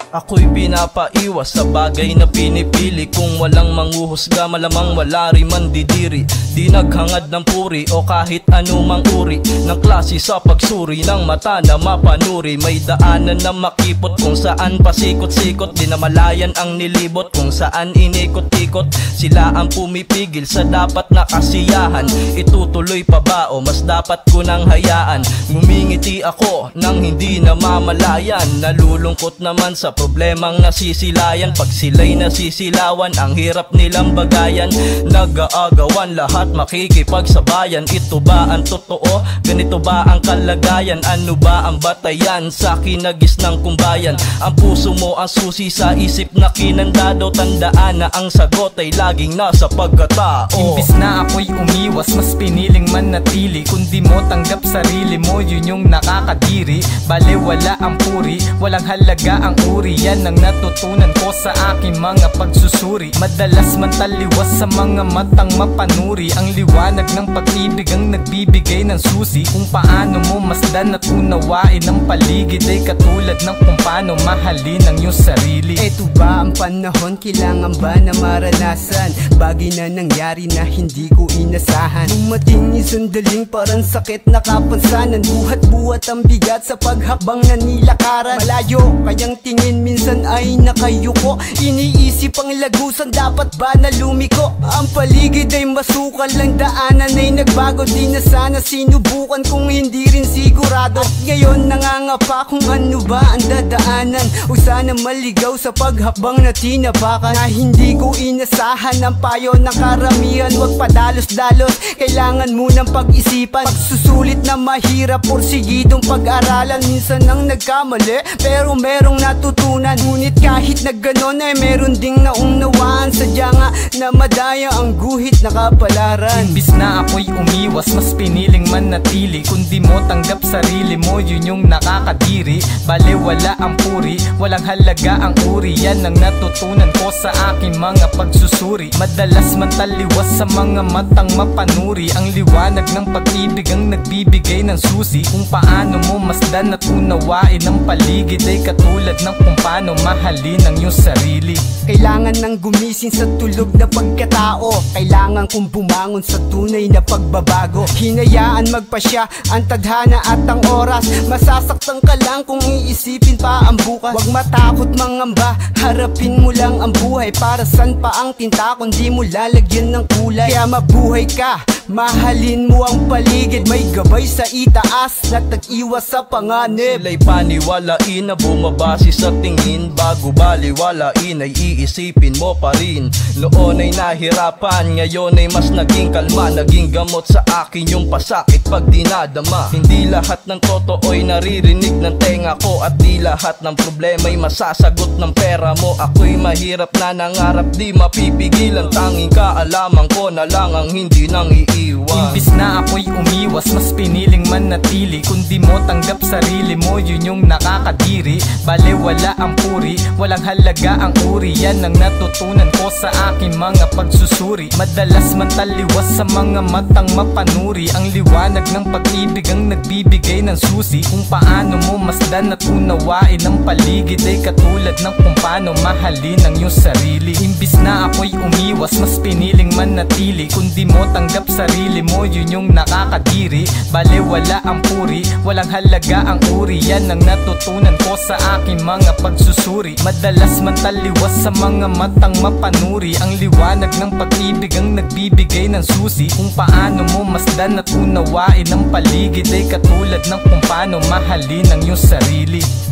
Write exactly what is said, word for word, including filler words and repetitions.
Ako'y pinapaiwas sa bagay na pinipili. Kung walang manghuhusga, malamang wala rin mandidiri. Di naghangad ng puri o kahit anumang uri ng klase sa pagsuri ng mata na mapanuri. May daanan na makipot kung saan pasikot-sikot. Di na malayan ang nilibot kung saan inikot-ikot. Sila ang pumipigil sa dapat na kasiyahan. Itutuloy pa ba o mas dapat ko nang hayaan? Ngumingiti ako nang hindi na mamalayan. Nalulungkot naman sa problemang nasisilayan. Pag sila'y nasisilawan, ang hirap nilang bagayan. Nag-aagawan, lahat makikipagsabayan. Ito ba ang totoo? Ganito ba ang kalagayan? Ano ba ang batayan sa kinagis ng kumbayan? Ang puso mo ang susi sa isip na kinandado. Tandaan na ang sagot ay laging nasa pagkatao. Imbis na ako'y umiwas, mas piniling manatili. Kung di mo tanggap sarili mo, yun yung nakakadiri. Bale wala ang puri, walang halaga ang uri. Yan ang natutunan ko sa aking mga pagsusuri. Madalas man taliwas sa mga matang mapanuri. Ang liwanag ng pag-ibig ang nagbibigay ng susi. Kung paano mo masdan at unawain ang paligid ay katulad ng kung paano mahalin ang iyong sarili. Eto ba ang panahon? Kailangan ba na maranasan bagay na nangyari na hindi ko inasahan? Dumating isang daling parang sakit na kapansanan. Buhat-buhat ang bigat sa paghakbang na nilakaran. Malayo kayang tingin, minsan ay nakayuko. Iniisip ang lagusan, dapat ba na lumiko? Ang paligid ay masukal, lang daanan ay nagbago. Di na sana sinubukan kung hindi rin sigurado. At ngayon nangangapa kung ano ba ang dadaanan. O sana maligaw sa paghakbang na tinapakan. Na hindi ko inasahan ang payo ng karamihan. Huwag padalos-dalos, kailangan munang pag-isipan. Pagsusulit na mahirap, porsigidong pag-aralan. Minsan ang nagkamali, pero merong natutunan. Ngunit kahit na ganon ay meron ding naunawaan. Sadya nga na madaya ang guhit na kapalaran. Imbis na ako'y umiwas, mas piniling manatili. Kung di mo tanggap sarili mo, yun yung nakakadiri. Bale wala ang puri, walang halaga ang uri. Yan ang natutunan ko sa aking mga pagsusuri. Madalas man taliwas sa mga matang mapanuri. Ang liwanag ng pag-ibig ang nagbibigay ng susi. Kung paano mo masdan at unawain ang paligid ay katulad ng kung paano mahalin ang iyong sarili. Kailangan nang gumising sa tulog na pagkatao. Kailangan kong bumangon sa tunay na pagbabago. Hinayaan magpasya ang tadhana at ang oras. Masasaktan ka lang kung iisipin pa ang bukas. Huwag matakot mangamba, harapin mo lang ang buhay. Para san pa ang tinta kung di mo lalagyan ng kulay? Kaya mabuhay ka, mahalin mo ang paligid. May gabay sa itaas na tag-iwas sa panganib. Sila'y paniwalain na bumabase sa tingin. Bago baliwalain ay iisipin mo pa rin. Noon ay nahirapan, ngayon ay mas naging kalma. Naging gamot sa akin yung pasakit pag dinadama. Hindi lahat ng totoo'y naririnig ng tenga ko. At di lahat ng problema'y masasagot ng pera mo. Ako'y mahirap na nangarap, di mapipigilan. Tanging kaalaman ko na lang ang hindi nang iiwan. Imbis na ako'y umiwas, mas piniling manatili. Kung di mo tanggap sarili mo, yun yung nakakadiri. Bale wala ang puri, walang halaga ang uri. Yan ang natutunan ko sa aking mga pagsusuri. Madalas man taliwas sa mga matang mapanuri. Ang liwanag ng pag-ibig ang nagbibigay ng susi. Kung paano mo masdan at unawain ang paligid ay katulad ng kung paano mahalin ang iyong sarili. Imbis na ako'y umiwas, mas piniling manatili. Kung di mo tanggap sarili mo, yun yung nakakadiri. Bale wala ang puri, walang halaga ang uri. Yan ang natutunan ko sa aking mga pagsusuri. Madalas man taliwas sa mga matang mapanuri. Ang liwanag ng pag-ibig ang nagbibigay ng susi. Kung paano mo masdan at unawain ang paligid ay katulad ng kung paano mahalin ang iyong sarili.